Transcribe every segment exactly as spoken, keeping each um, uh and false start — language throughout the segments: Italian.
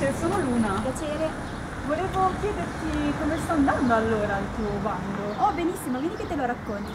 Salve, sono Luna. Piacere. Volevo chiederti come sta andando allora il tuo bando. Oh, benissimo, vieni che te lo racconto.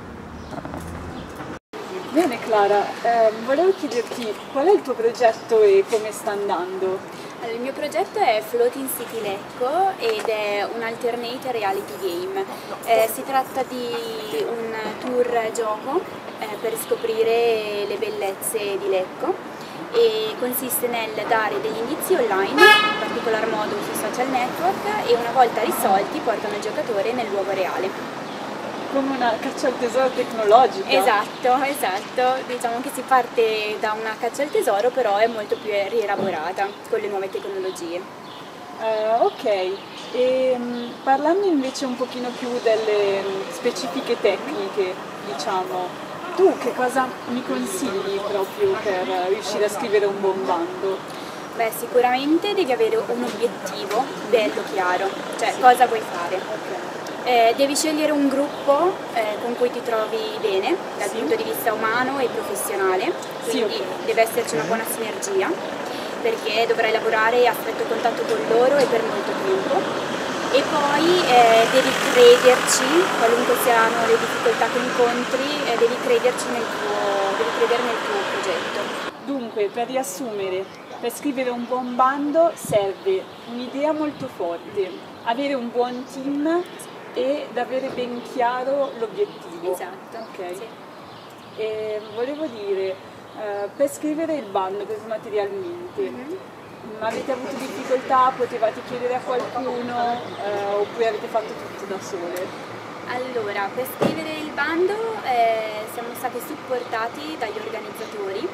Bene Clara, eh, volevo chiederti qual è il tuo progetto e come sta andando? Allora, il mio progetto è Floating City Lecco ed è un alternate reality game. Eh, si tratta di un tour gioco eh, per scoprire le bellezze di Lecco e consiste nel dare degli indizi online, in particolar modo sui social network, e una volta risolti portano il giocatore nel luogo reale. Come una caccia al tesoro tecnologica. Esatto, esatto. Diciamo che si parte da una caccia al tesoro, però è molto più rielaborata con le nuove tecnologie. Uh, ok, e um, parlando invece un pochino più delle um, specifiche tecniche, diciamo, tu che cosa mi consigli proprio per riuscire a scrivere un buon bando? Beh, sicuramente devi avere un obiettivo bello chiaro, cioè cosa vuoi fare. Okay. Eh, devi scegliere un gruppo eh, con cui ti trovi bene dal sì. punto di vista umano e professionale, quindi sì, deve esserci una buona sinergia perché dovrai lavorare a stretto contatto con loro e per molto tempo. E poi eh, devi crederci, qualunque siano le difficoltà che incontri, eh, devi crederci nel tuo, devi credere nel tuo progetto. Dunque, per riassumere, per scrivere un buon bando serve un'idea molto forte, avere un buon team ed avere ben chiaro l'obiettivo. Esatto. Okay. Sì. E volevo dire, eh, per scrivere il bando, proprio materialmente, Mm-hmm. avete avuto difficoltà, potevate chiedere a qualcuno eh, oppure avete fatto tutto da sole? Allora, per scrivere il bando eh, siamo stati supportati dagli organizzatori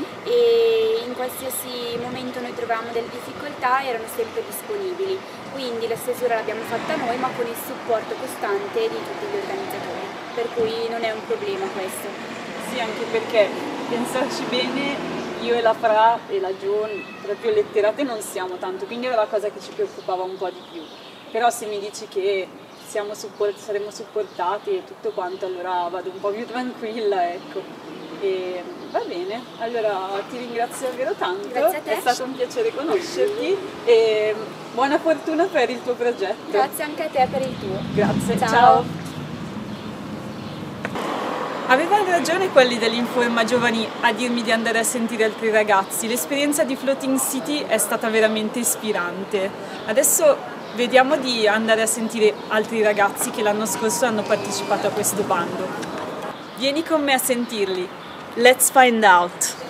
e in qualsiasi momento noi trovavamo delle difficoltà erano sempre disponibili, quindi la stesura l'abbiamo fatta noi ma con il supporto costante di tutti gli organizzatori, per cui non è un problema questo. Sì, anche perché pensarci bene, io e la Fra e la Gion proprio letterate non siamo tanto, quindi era la cosa che ci preoccupava un po' di più. Però se mi dici che siamo support- saremo supportati e tutto quanto, allora vado un po' più tranquilla, ecco. E va bene, allora ti ringrazio davvero tanto, Grazie a te. È stato un piacere conoscerti e buona fortuna per il tuo progetto. Grazie anche a te per il tuo. Grazie, ciao. ciao. Avevano ragione quelli dell'Informa Giovani a dirmi di andare a sentire altri ragazzi, l'esperienza di Floating City è stata veramente ispirante. Adesso vediamo di andare a sentire altri ragazzi che l'anno scorso hanno partecipato a questo bando. Vieni con me a sentirli. Let's find out!